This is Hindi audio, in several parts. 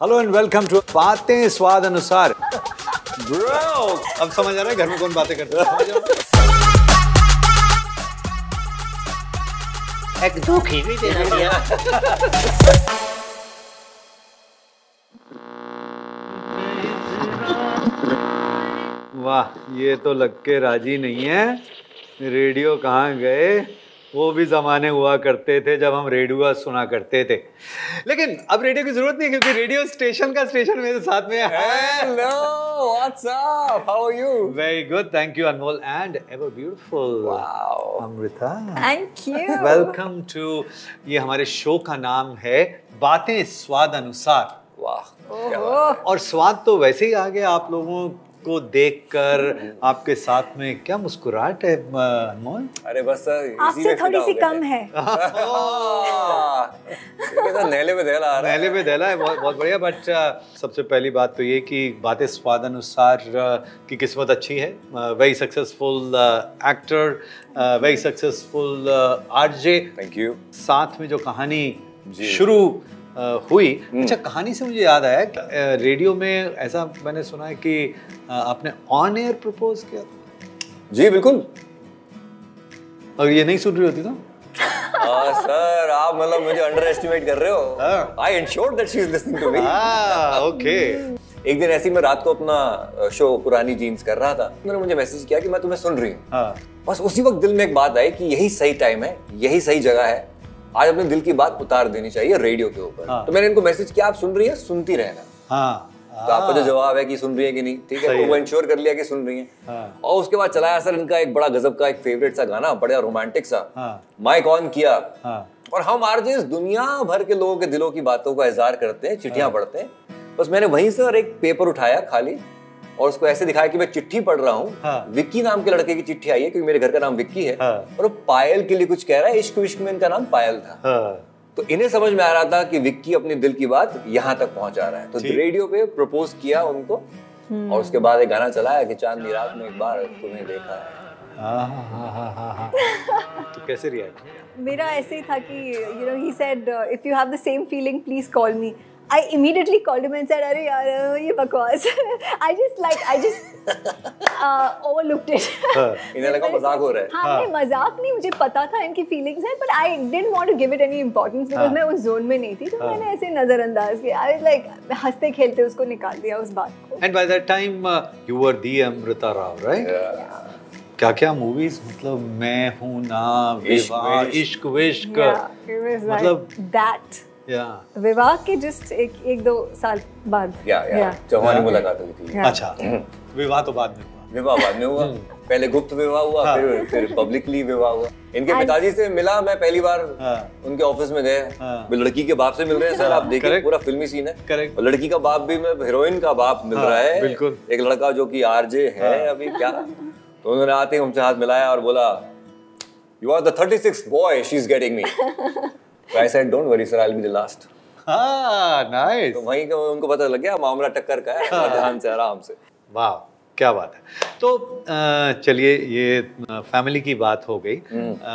हेलो एंड वेलकम टू बातें स्वाद अनुसार। ब्रो, अब समझ आ रहा है घर में कौन बातें करता है। एक दुखी भी देना दिया। वाह, ये तो लग के राजी नहीं है। रेडियो कहाँ गए? वो भी जमाने हुआ करते थे जब हम रेडियो सुना करते थे, लेकिन अब रेडियो की जरूरत नहीं है क्योंकि रेडियो स्टेशन का स्टेशन मेरे साथ में है। Hello, what's up? How are you? Very good, thank you Anmol and ever beautiful. Wow. Amrita. Thank you. Welcome to, ये हमारे शो का नाम है बातें स्वाद अनुसार। वाह, क्या बात है। और स्वाद तो वैसे ही आ गया आप लोगों को देखकर। आपके साथ में क्या मुस्कुराहट है अनमोल? अरे बस सर, आपसे थोड़ी सी कम है। तो नहले पे दहला आ रहा है। नहले पे दहला है, बहुत बहुत बढ़िया। बट सबसे पहली बात तो ये कि बातें स्वाद अनुसार की किस्मत अच्छी है। Very successful actor, very successful RJ. Thank you. साथ में जो कहानी शुरू हुई, अच्छा कहानी से मुझे याद आया कि रेडियो में ऐसा मैंने सुना है कि आपने ऑन एयर प्रपोज किया था। जी बिल्कुल। और ये नहीं सुन रही होती तो? सर आप मतलब मुझे अंडर एस्टिमेट कर रहे हो। I ensured that she is listening to me. Okay. एक दिन ऐसे ही मैं रात को अपना शो पुरानी जीन्स कर रहा था, उन्होंने मुझे मैसेज किया कि मैं तुम्हें सुन रही हूँ। बस उसी वक्त दिल में एक बात आई कि यही सही टाइम है, यही सही जगह है, आज अपने दिल की बात उतार देनी चाहिए रेडियो के ऊपर। तो मैंने इनको मैसेज किया, आप सुन रही हैं, सुनती रहना। तो आपका जो जवाब है कि सुन रही है कि नहीं, ठीक है, तो वो इंश्योर कर लिया कि सुन रही है। और उसके बाद चलाया सर इनका एक बड़ा गजब का एक फेवरेट सा गाना, बड़ा रोमांटिक सा, माइक ऑन किया। और हम आरजेस दुनिया भर के लोगों के दिलों की बातों का इजहार करते हैं, चिट्ठियां पढ़ते हैं। बस मैंने वहीं से और एक पेपर उठाया खाली और उसको ऐसे दिखाया कि मैं चिट्ठी पढ़ रहा हूँ। विक्की नाम के लड़के की चिट्ठी आई है क्योंकि मेरे घर का नाम विक्की है। और वो पायल के लिए कुछ कह रहा है, इश्क विश्क में इनका नाम पायल था। तो इन्हें समझ में आ रहा था कि विक्की अपने दिल की बात यहाँ तक पहुंचा रहा है, तो रेडियो पे प्रपोज किया उनको। और उसके बाद एक गाना चलाया कि चांदनी रात में एक बार तुम्हें देखा है। तो कैसे रिएक्ट? मेरा ऐसे ही था कि he said if you have the same feeling please call me. I immediately called him and said अरे यार ये बकवास। I just overlooked it. इन्हें लगा मजाक हो रहा है। हाँ, नहीं मजाक नहीं, मुझे पता था इनकी फीलिंग्स हैं, but I didn't want to give it any importance because मैं उस जोन में नहीं थी, तो मैंने ऐसे नजरअंदाज किया। I was like हंसते खेलते उसको निकाल दिया उस बात को। And by that time you were the Amrita Rao, right? क्या मूवीज, मतलब मैं हूँ ना, विवाह, इश्क विश्क, मतलब that विवाह के जस्ट एक दो साल बाद जब हमारी मुलाकात हुई थी। अच्छा, विवाह तो बाद में हुआ। विवाह बाद में हुआ। पहले गुप्त विवाह हुआ, फिर पब्लिकली विवाह हुआ। इनके पिताजी से मिला मैं पहली बार, उनके ऑफिस में गए, लड़की के बाप से मिल रहे हैं सर, आप देखिए पूरा फिल्मी सीन है। और लड़की का बाप भी, हीरोइन का बाप मिल रहा है, बिल्कुल एक लड़का जो कि आरजे है अभी क्या। तो उन्होंने आते ही हमसे हाथ मिलाया और बोला, you are the 36th boy she is getting me. So I said, don't worry sir, I'll be the last. Nice. तो वहीं का उनको पता लग गया मामला टक्कर का है, ध्यान से आराम से। वाह, क्या बात है। तो चलिए, ये फैमिली की बात हो गई,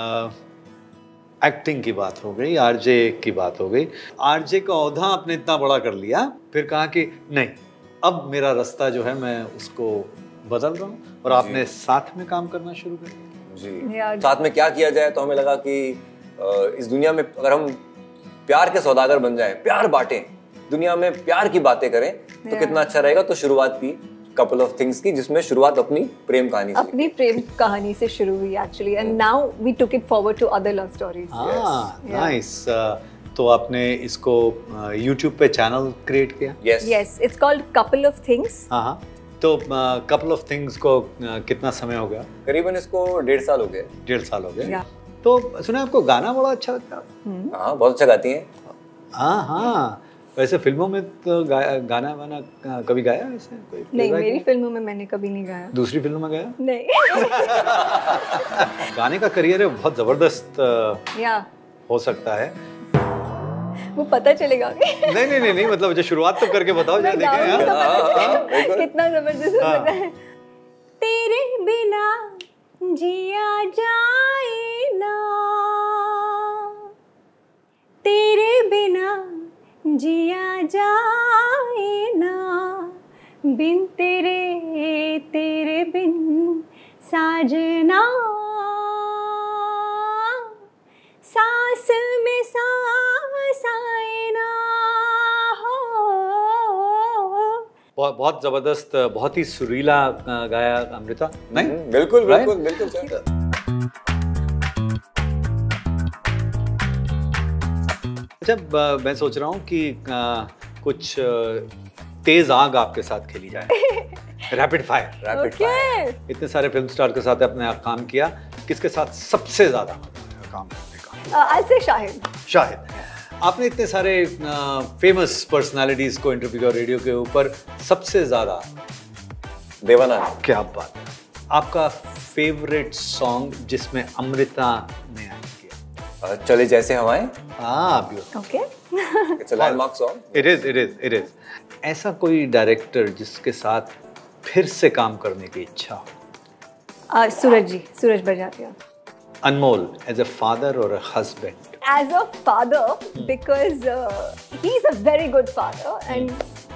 एक्टिंग की बात हो गई, आरजे की बात हो गई। आरजे का औहदा आपने इतना बड़ा कर लिया, फिर कहा कि नहीं, अब मेरा रास्ता जो है मैं उसको बदल रहा हूँ, और आपने साथ में काम करना शुरू कर दिया। जी, साथ में क्या किया जाए, तो हमें लगा कि इस दुनिया में अगर हम प्यार के सौदागर बन जाएं, प्यार बांटें, दुनिया में प्यार की बातें करें, तो कितना अच्छा रहेगा। तो शुरुआत की कपल ऑफ थिंग्स की, जिसमें शुरुआत अपनी प्रेम कहानी से शुरू हुई actually, and now we took it forward to other love stories. Nice. तो आपने इसको YouTube पे चैनल क्रिएट किया? Yes, it's called couple of things. हाँ, तो कपल ऑफ थिंग्स को कितना समय हो गया? करीबन इसको 1.5 साल हो गए। 1.5 साल हो गए। तो सुना आपको गाना बड़ा अच्छा लगता है? हाँ, बहुत अच्छा गाती हैं। हाँ, वैसे फिल्मों में तो गाना वाना कभी गाया वैसे कोई? नहीं, मेरी फिल्मों में मैंने कभी नहीं गाया। दूसरी फिल्मों में गाया? नहीं। गाने का करियर है बहुत जबरदस्त हो सकता है, वो पता चलेगा। नहीं, मतलब जो शुरुआत तो करके बताओ, जरा देखें कितना जबरदस्त हो सकता है। तेरे बिना जिया जाए ना, तेरे बिना जिया जाए बिन तेरे तेरे बिन साजना, सांस में सांस आए ना हो। बहुत जबरदस्त, बहुत ही सुरीला गाया अमृता, नहीं? बिल्कुल Right? बिल्कुल बिल्कुल सर। जब मैं सोच रहा हूँ कि कुछ तेज आग आपके साथ खेली जाए, रैपिड फायर। Rapid fire. इतने सारे फिल्म स्टार के साथ आपने काम किया, किसके साथ सबसे ज्यादा काम करने का? I'll say Shahid. शाहिद। आपने इतने सारे फेमस पर्सनालिटीज को इंटरव्यू किया रेडियो के ऊपर, सबसे ज्यादा देवानंद। क्या बात है। आपका फेवरेट सॉन्ग जिसमें अमृता ने एक्ट किया? चले जैसे हवाएं। हाँ, beautiful. Okay. It's a landmark song. It is. ऐसा कोई डायरेक्टर जिसके साथ फिर से काम करने की इच्छा हो? Sooraj Barjatya. Anmol, as a father और a husband? As a father, because he's a very good father and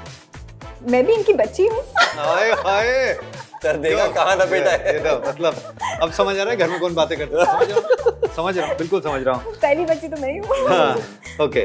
मैं भी इनकी बच्ची हूँ। हाय हाय, सर देगा कहाँ ना बेटा है। ये तो मतलब अब समझ आ रहा है घर में कौन बातें करता है। समझ रहा हूँ, बिल्कुल समझ रहा हूँ। पहली बच्ची तो मैं ही हूँ। हाँ, ओके।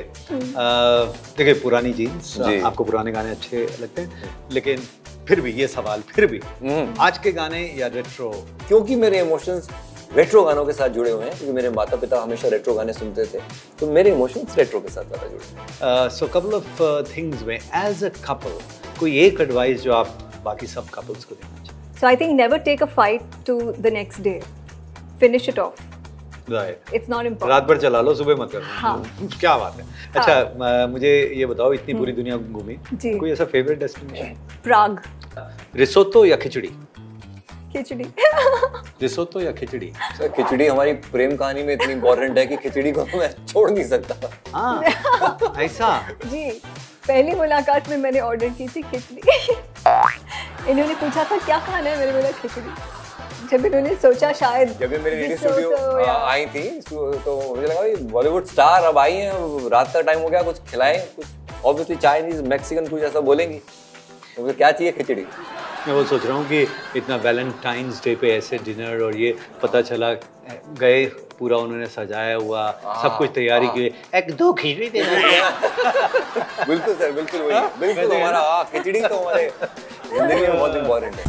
देखिए, पुरानी जीन्स, जी। आपको पुराने गाने अच्छे लगते हैं, लेकिन फिर भी ये सवाल, फिर भी आज के गाने या रेट्रो? क्योंकि मेरे इमोशंस रेट्रो गानों के साथ जुड़े हुए हैं, क्योंकि मेरे माता पिता हमेशा रेट्रो गाने सुनते थे, तो मेरे इमोशंस रेट्रो के साथ ज्यादा जुड़े हैं। सो कपल ऑफ थिंग्स में एज अ कपल कोई एक एडवाइस जो आप बाकी सब कपल्स को देना चाहिए? So I think never take a fight to the next day. Finish it off. Right. It's not important. रात भर चला लो, सुबह मत करना। हाँ। क्या बात है। अच्छा, मुझे ये बताओ, इतनी पूरी दुनिया घूमी, जी। कोई ऐसा फेवरेट डेस्टिनेशन? प्राग। रिसोतो या खिचड़ी? खिचड़ी। रिसोतो या खिचड़ी? सर खिचड़ी हमारी प्रेम कहानी में इतनी इंपॉर्टेंट है कि खिचड़ी को मैं छोड़ नहीं सकता। हाँ, ऐसा? जी, पहली मुलाकात में मैंने ऑर्डर की थी खिचड़ी। इन्होंने पूछा था क्या खाना है, मैंने बोला खिचड़ी। जब इन्होंने सोचा शायद जब ये मेरे रेडियो risotto स्टूडियो या- आई थी तो मुझे लगा ये बॉलीवुड स्टार अब आई हैं, अब रात का टाइम हो गया, कुछ खिलाएं, कुछ ऑब्वियसली चाइनीज मैक्सिकन कुछ ऐसा बोलेंगी, तो मुझे क्या चाहिए? खिचड़ी। मैं वो सोच रहा हूँ कि इतना वैलेंटाइंस डे पे ऐसे डिनर, और ये पता चला गए पूरा उन्होंने सजाया हुआ, सब कुछ तैयारी की, एक दो खिचड़ी देना। बिल्कुल सर, बिल्कुल वही, बिल्कुल हमारा खिचड़ी तो हमारे जिंदगी में बहुत इंपॉर्टेंट है।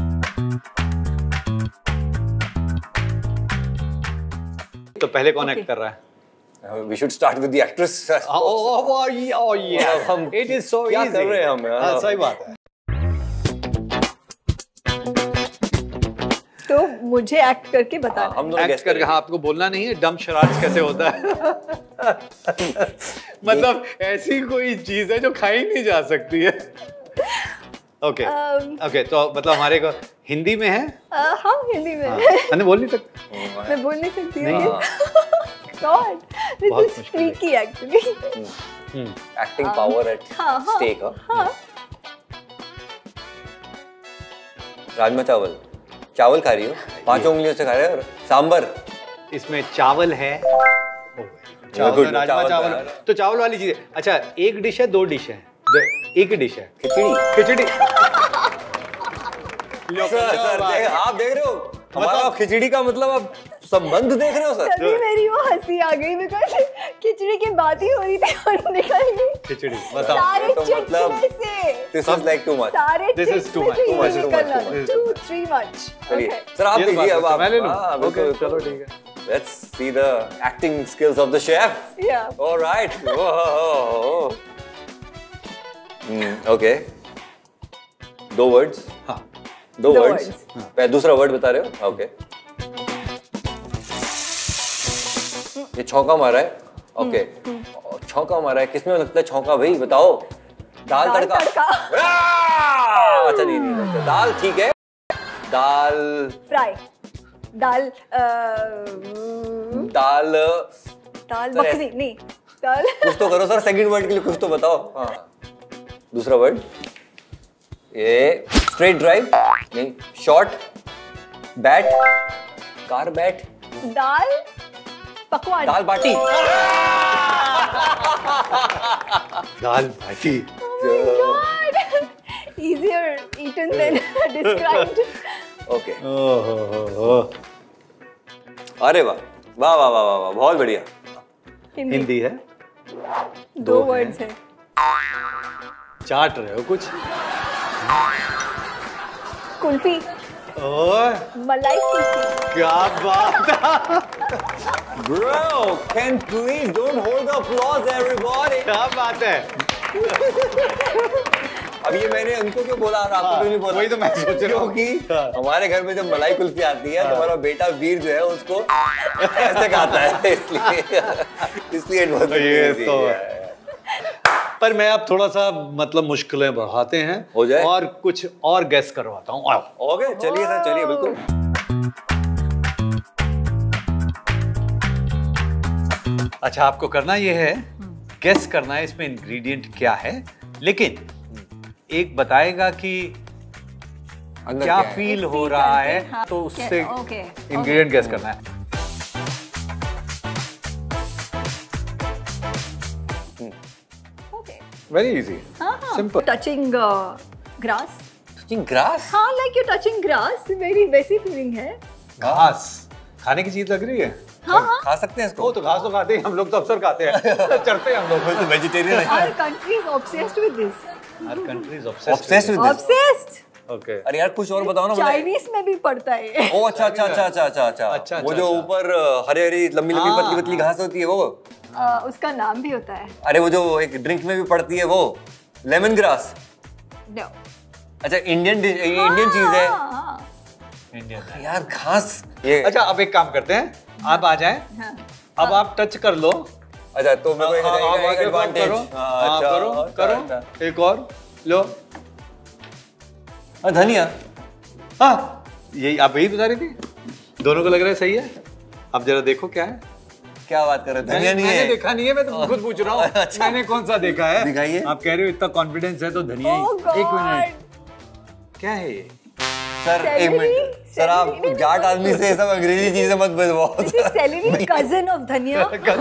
तो पहले कौन एक्ट कर रहा है? We should start with the actress. हम It is so क्या easy. कर रहे हैं हम? हाँ, सही बात है। तो मुझे एक्ट करके बताना। हम दोनों एक्ट guess करके, हाँ, आपको बोलना नहीं है डम शराज कैसे होता है। मतलब ऐसी कोई चीज है जो खाई नहीं जा सकती है। ओके ओके, तो मतलब हमारे को हिंदी में है? हाँ, हिंदी में। मैंने बोल नहीं सकती। मैं बोल नहीं सकती नहीं। हूँ। God, this बहुत is मुश्किल है। freaky actually. Acting power at हाँ, हाँ, stake, huh? हाँ। राजमा चावल, चावल खा रही हो? 5 उंगलियों से खा रहे हो? सांबर। इसमें चावल है, चावल, good, राजमा चावल चावल, है। तो चावल वाली चीज है। अच्छा, एक डिश है, 2 डिश है? एक ही डिश है। खिचड़ी। खिचड़ी। सर, आप देख रहे हो हमारा खिचड़ी का मतलब आप संबंध देख रहे हो सर? तभी मेरी वो हंसी आ गई बिकॉज खिचड़ी की बात ही हो रही थी और निकल गई खिचड़ी, बताओ। सारे तो चिप्स मतलब में से This is like too much. सारे This is चिप्स too में much, से too much, ये too much, निकलना too much. 2-3 much चलिए Okay. सर, आप ये तो दीजिए बात अब है, आप। मैं ले लूं? हाँ, ओके, बिल्कुल, चलो बिल्कुल। ठीक है। Let's see the acting skills of the chef. Yeah. All right. Whoa. Okay. 2 words. हाँ, 2 दो words. words. पहले दूसरा वर्ड बता रहे हो? ओके। ये छौका मारा है। ओके। छौका मारा है, किसमें लगता है छौका भाई? बताओ। दाल दाल तड़का। तड़का। अच्छा नहीं, दाल ठीक है। दाल फ्राई दाल दाल दाल सर, मखनी नहीं दाल कुछ तो करो सर, सेकंड वर्ड के लिए कुछ तो बताओ। हाँ, दूसरा वर्ड। ये स्ट्रेट ड्राइव नहीं, शॉर्ट बैट, कार बैट, दाल पकवान दाल बाटी। दाल बाटी। easier eaten even then described. Okay. अरे वाह वाह वाह वाह वाह, बहुत बढ़िया। हिंदी है, 2 वर्ड्स है। चाट रहे हो कुछ? कुल्फी, ओए मलाई कुल्फी। क्या बात है, Bro, can please don't hold the applause, everybody. क्या बात है। अब ये मैंने उनको क्यों बोला और आपको क्यों नहीं बोला? वही तो मैं सोच रहा हूँ। क्योंकि हमारे घर में जब मलाई कुल्फी आती है, तुम्हारा बेटा वीर जो है उसको ऐसे खाता है, इसलिए it was ये easy. तो पर मैं अब थोड़ा सा मतलब मुश्किलें बढ़ाते हैं, हो जाए? और कुछ और गैस करवाता हूँ। आओ। ओके, चलिए सर, चलिए बिल्कुल। अच्छा, आपको करना ये है, गैस करना है इसमें इंग्रेडिएंट क्या है, लेकिन एक बताएगा कि अंदर क्या है? फील Feel हो रहा करके, है, हाँ, तो उससे okay, इंग्रेडिएंट गैस करना है। Okay. Very easy, simple. Touching grass. Touching grass? हाँ, like you're touching grass. Very वैसी फीलिंग है। घास खाने की चीज लग रही है। हाँ, खा सकते हैं इसको? वो तो घास तो खाते हैं हम लोग, तो अक्सर खाते हैं, चढ़ते हैं हम लोग। तो वेजिटेरियन है। our country is obsessed with this. Our country is Obsessed with this? Obsessed. Okay. अरे यार कुछ और बताओ ना मुझे। चाइनीज में भी पड़ता है। ओ अच्छा अच्छा अच्छा अच्छा अच्छा अच्छा अच्छा, वो जो अच्छा। ऊपर हरी हरी लंबी लंबी हाँ। पतली पतली घास होती है वो। उसका नाम भी होता है। अरे वो जो एक ड्रिंक में भी पड़ती है वो लेमन ग्रास। No. अच्छा इंडियन चीज है हाँ, इंडियन है। यार घास ये। अच्छा, अब एक काम करते हैं, आप आ जाएं, हाँ। अब आप टच कर लो। अच्छा तो मेरे को एक आप आगे एडवांटेज करो, हाँ, करो करो, एक और लो। धनिया। हाँ, यही आप यही बता रही थी, दोनों को लग रहा है सही है। अब जरा देखो क्या है। क्या बात कर रहे हो? धनिया नहीं मैंने है। देखा नहीं है, मैं तो खुद पूछ रहा हूँ। अच्छा। मैंने कौन सा देखा है? दिखाइए। आप कह रहे हो इतना कॉन्फिडेंस है तो धनिया ही। Oh God. एक मिनट, क्या है ये? सर एक मिनट सर, आप Celery? जाट आदमी से सब अंग्रेजी चीजें मत बताओ। This is celery, cousin of धनिया।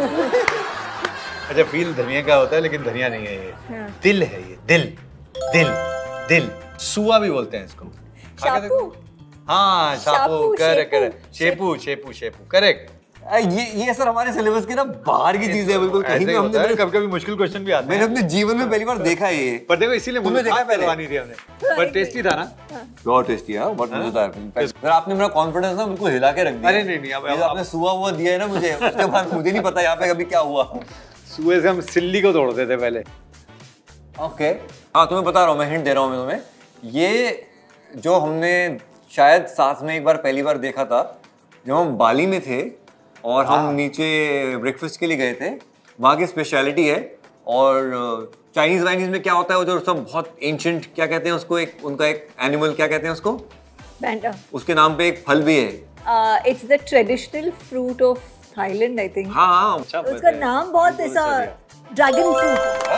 अच्छा, फील धनिया का होता है लेकिन धनिया नहीं है ये। हाँ। दिल है ये, दिल दिल दिल, सुआ भी बोलते हैं इसको। खा के देखो। शापू। हाँ, शापू, शापू, करेक्ट शेपू, करेक्ट, शेपू शेपू शेपू, करेक्ट। ये सर हमारे सिलेबस के ना बाहर की चीज है बिल्कुल। कहीं पे हमने कभी कभी मुश्किल क्वेश्चन भी आते मैंने हैं, अपने जीवन में पहली बार देखा है ये। पर देखो इसीलिए तुमने देखा पहले? करवानी थी हमने, पर टेस्टी था ना। बहुत टेस्टी है, बहुत मजेदार। सर आपने मेरा कॉन्फिडेंस ना बिल्कुल हिला के रख दिया। अरे नहीं, अब ये जो आपने सुआ हुआ दिया है ना मुझे, उसके बाद मुझे नहीं पता यहाँ पे कभी क्या हुआ। सुए से हम सिल्ली को तोड़ते थे पहले। ओके हाँ, तुम्हें बता रहा हूँ मैं, हिंट दे रहा हूँ मैं तुम्हें। ये जो हमने शायद साथ में एक बार पहली बार देखा था जब हम बाली में थे और हम नीचे ब्रेकफास्ट के लिए गए थे। वहाँ की स्पेशलिटी है। और चाइनीज वाइनीज में क्या होता है वो जो सब बहुत एंशिएंट, क्या कहते हैं उसको, एक उनका एक एनिमल, क्या कहते हैं उसको, Panda. उसके नाम पे एक फल भी है। It's the traditional fruit of Thailand, I think. हाँ हाँ। अच्छा, उसका नाम बहुत ऐसा ड्रैगन फ्रूट।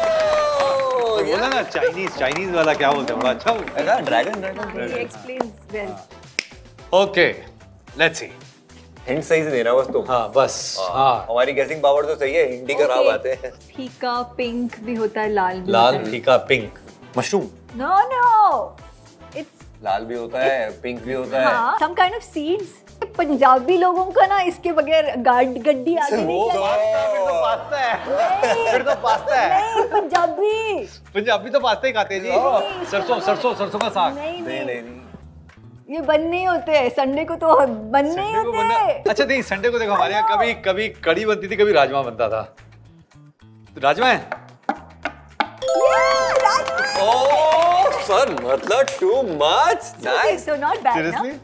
बोला ना, चाइनीज वाला क्या बोलते हैं, बड़ा अच्छा बोलते हैं। Dragon He explains well. ओके, लेट्स सी। हिंट सही से देना बस तुम। हाँ बस, हाँ। हमारी गेसिंग पावर तो सही है, हिंदी का राव आते हैं। फीका पिंक भी होता है, लाल भी लाल, होता है। फीका, पिंक। मशरूम। No. It's लाल भी होता है, पिंक भी होता है। हाँ, some kind of seeds. Punjabi लोगों का ना इसके बगैर गड्डी आगे नहीं चलेगी। फिर तो पास्ता है, फिर तो पास्ता है। नहीं, पंजाबी। पंजाबी तो पास्ता ही खाते हैं जी। सरसों का साग। नहीं नहीं नहीं, नहीं ये बन नहीं होते हैं, संडे को तो बन नहीं संडे को होते बनना, हैं। अच्छा नहीं, संडे को देखो हमारे यहाँ कभी कभी कड़ी बनती थी, कभी राजमा बनता था। राजमा है? Yeah, राजमा। ओह सर, मतलब too much. Nice. So not bad, ना? सीरियसली?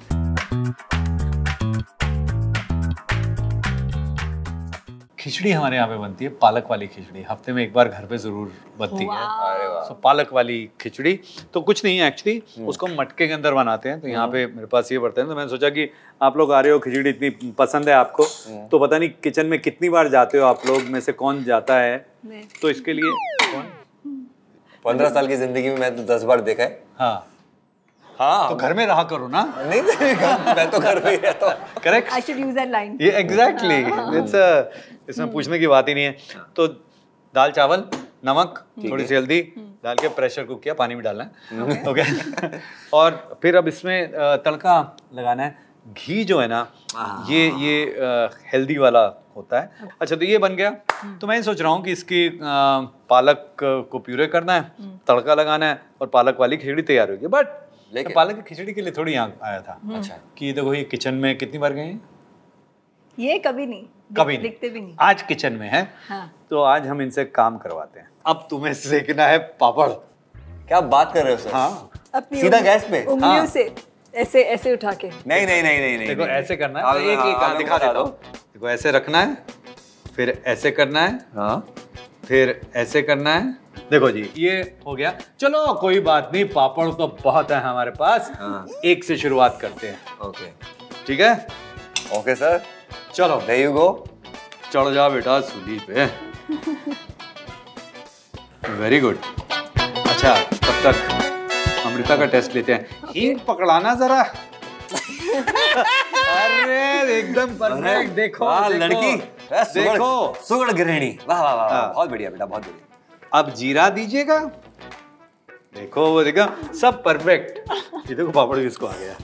खिचड़ी हमारे यहाँ पे बनती है, पालक वाली खिचड़ी। हफ्ते में एक बार घर पे जरूर बनती है। अरे वाह। तो पालक वाली खिचड़ी तो कुछ नहीं है एक्चुअली, उसको मटके के अंदर बनाते हैं। तो यहाँ पे मेरे पास ये बर्तन है, तो मैंने सोचा कि आप लोग आ रहे हो, खिचड़ी इतनी पसंद है आपको, तो पता नहीं किचन में कितनी बार जाते हो आप लोग में से कौन जाता है, तो इसके लिए 15 साल की जिंदगी में मैं तो 10 बार देखा है। हाँ, हाँ तो घर में रहा करो ना। नहीं मैं तो घर में ही रहता हूँ। Correct, I should use that line. ये एग्जैक्टली इट्स इसमें पूछने की बात ही नहीं है। तो दाल चावल, नमक, थोड़ी सी हल्दी, डाल के प्रेशर कुक किया, पानी भी डालना है, ओके। और फिर अब इसमें तड़का लगाना है। घी जो है ना ये हेल्दी वाला होता है। अच्छा, तो ये बन गया। तो मैं सोच रहा हूँ कि इसकी पालक को प्यूरे करना है, तड़का लगाना है और पालक वाली खिचड़ी तैयार होगी। बट लेकिन पालक की खिचड़ी के लिए थोड़ी यहाँ आया था। अच्छा, कि देखो ये किचन में कितनी बार गए हैं? ये कभी नहीं, कभी दिखते भी नहीं। आज किचन में है। हाँ। तो आज हम इनसे काम करवाते हैं। अब तुम्हें सेकना है पापड़। क्या बात कर रहे हो सर? हाँ, सीधा गैस पे उंगलियों से ऐसे ऐसे उठा के? नहीं। देखो ऐसे करना है। एक एक दिखा देता हूँ। देखो ऐसे रखना है, फिर ऐसे करना है, हाँ, फिर ऐसे करना है। देखो जी, ये हो गया। चलो कोई बात नहीं, पापड़ तो बहुत है हमारे पास। हाँ। एक से शुरुआत करते हैं। ओके, ठीक है? ओके सर, चलो there you go। चढ़ जा बेटा सूली पे। Very good. अच्छा, तब तक अमृता का टेस्ट लेते हैं। हींग पकड़ाना जरा। अरे एकदम परफेक्ट। देखो लड़की, देखो सुगड़ गृहिणी। वाह वाह वाह, बहुत बढ़िया बेटा, बहुत बढ़िया। अब जीरा दीजिएगा। देखो वो देखो, सब परफेक्ट। ये देखो पापड़ भी इसको आ गया।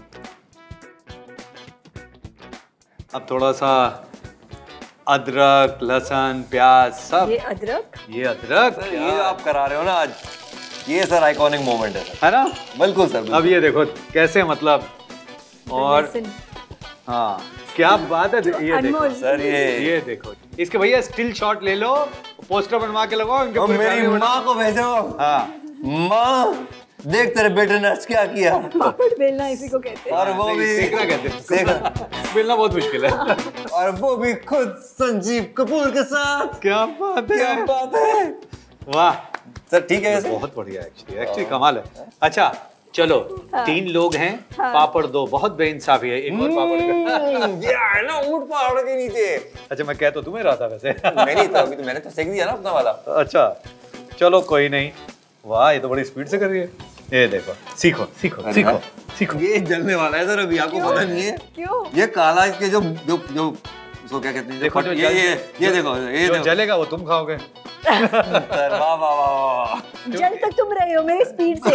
अब थोड़ा सा अदरक, लहसुन, प्याज सब। ये अदरक सर, ये आप करा रहे हो ना आज, ये सर आइकॉनिक मोमेंट है ना? बिल्कुल सर, बिल्कुल। अब ये देखो कैसे, मतलब, और हाँ क्या बात है। ये देखो सर, ये देखो, इसके भैया स्टिल शॉट ले लो, पोस्टर बनवा के लगाओ इनके। मेरी माँ को भेजो। हाँ, माँ देख तेरे बेटे ने आज क्या किया। पापड़ बेलना इसी को कहते हैं। और वो भी सेकना कहते हैं। बेलना बहुत मुश्किल है। और वो भी खुद संजीव कपूर के साथ। क्या बात है, क्या बात है। वाह सर, ठीक है, बहुत बढ़िया। एक्चुअली कमाल है। अच्छा चलो, 3 लोग हैं, पापड़ 2, बहुत बेइंसाफी है। एक और पापड़ ना ऊंट पहाड़ के नीचे। अच्छा, मैं कह तो तुम्हें रहा था वैसे। नहीं तो अभी तो मैंने तो सेक दिया ना अपना वाला। अच्छा चलो कोई नहीं। वाह, ये तो बड़ी स्पीड से कर रही है। ये देखो, सीखो सीखो सीखो सीखो। ये जलने वाला है सर, अभी आपको पता नहीं है। क्यों? ये काला, इसके जो जो जो उसको क्या कहते हैं? देखो जो ये देखो, ये जो जलेगा वो तुम खाओगे। सर वाह वाह वाह, जल तक तुम रहे हो मेरी स्पीड से।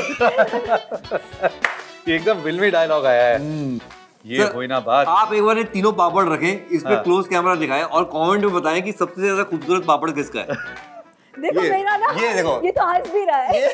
ये एकदम फिल्मी डायलॉग आया है। ये हुई ना बात। आप एक बार ये तीनों पापड़ रखें, इस पे क्लोज कैमरा दिखाएं और कमेंट में बताएं कि सबसे ज्यादा खूबसूरत पापड़ किसका है। देखो मेरा ना, ये देखो, ये तो हंस भी रहा है।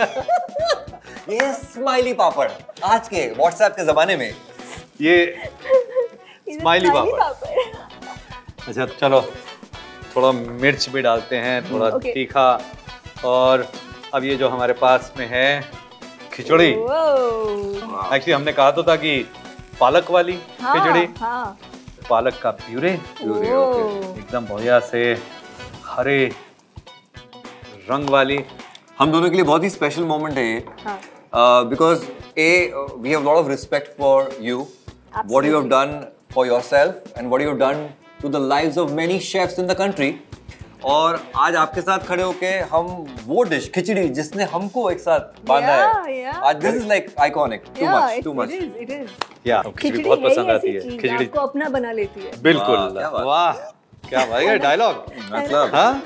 ये स्माइली पापड़, आज के व्हाट्सएप के जमाने में ये स्माइली पापड़। अच्छा चलो, थोड़ा मिर्च भी डालते हैं, थोड़ा तीखा। और अब ये जो हमारे पास में है खिचड़ी। एक्चुअली हमने कहा तो था कि पालक वाली खिचड़ी। पालक का प्यूरे एकदम बढ़िया से हरे रंग वाली। हम दोनों के लिए बहुत ही स्पेशल मोमेंट है ये, because we have lot of respect for you, what you have done for yourself and what you have done to the lives of many chefs in the country. और आज आपके साथ खड़े होके हम वो डिश खिचड़ी जिसने हमको एक साथ बांधा है, आज this is like iconic. Too much या खिचड़ी बहुत पसंद आती है। खिचड़ी आपको अपना बना लेती है। बिल्कुल। वाह क्या भाई ये डायलॉग, मतलब। हाँ,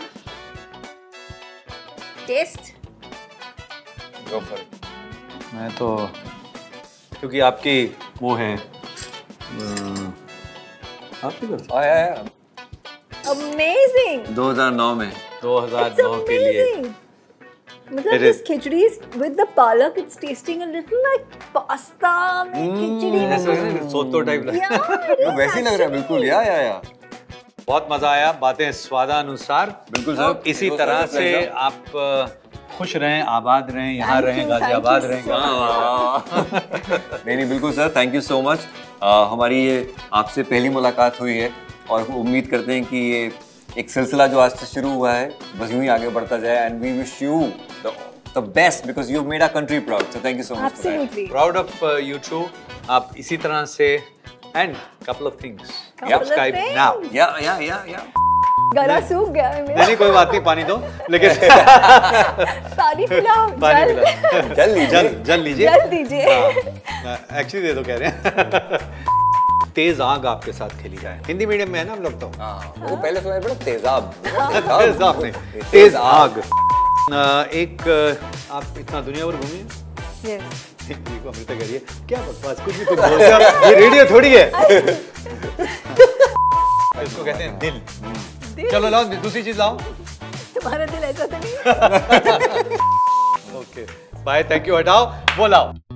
टेस्ट गो फॉर इट। मैं तो क्योंकि आपकी वो है, आपकी तरफ आया अमेजिंग 2009 में 2009 के लिए। मतलब this khichdi with the palak, it's tasting a little like pasta में खिचड़ी में सोतो टाइप लग रहा है। वैसे ही लग रहा है बिल्कुल। या बहुत मजा आया, बातें स्वादानुसार। बिल्कुल सर, इसी तरह से आप खुश रहें, आबाद रहें, यहाँ रहें, गाजियाबाद रहें। नहीं बिल्कुल sir, thank you so much. हमारी ये आपसे पहली मुलाकात हुई है और उम्मीद करते हैं कि ये एक सिलसिला जो आज से शुरू हुआ है बस यूं ही आगे बढ़ता जाए। And we wish you the best because you made our country proud. So thank you so much. Proud of you too. आप इसी तरह से and couple of things subscribe now. या गला सूख गया है मेरा। नहीं कोई बात नहीं, पानी दो। लेकिन पानी पिलाओ, जल लीजिए। एक्चुअली दे दो, कह रहे हैं। तेज आग आपके साथ खेली जाए, हिंदी मीडियम में है ना हम लोग तो। वो पहले सुना है बड़ा तेजाब। तेजाब नहीं, तेज आग। एक आप इतना दुनिया भर घूमी है? Yes. देखो अमृता कह रही है क्या बकवास, कुछ भी तुम बोलते हो, ये रेडियो थोड़ी है। इसको कहते हैं दिल। चलो लाओ दूसरी चीज लाओ। तुम्हारा दिल ऐसा तो नहीं है। ओके बाय, थैंक यू, हटाओ वो लाओ।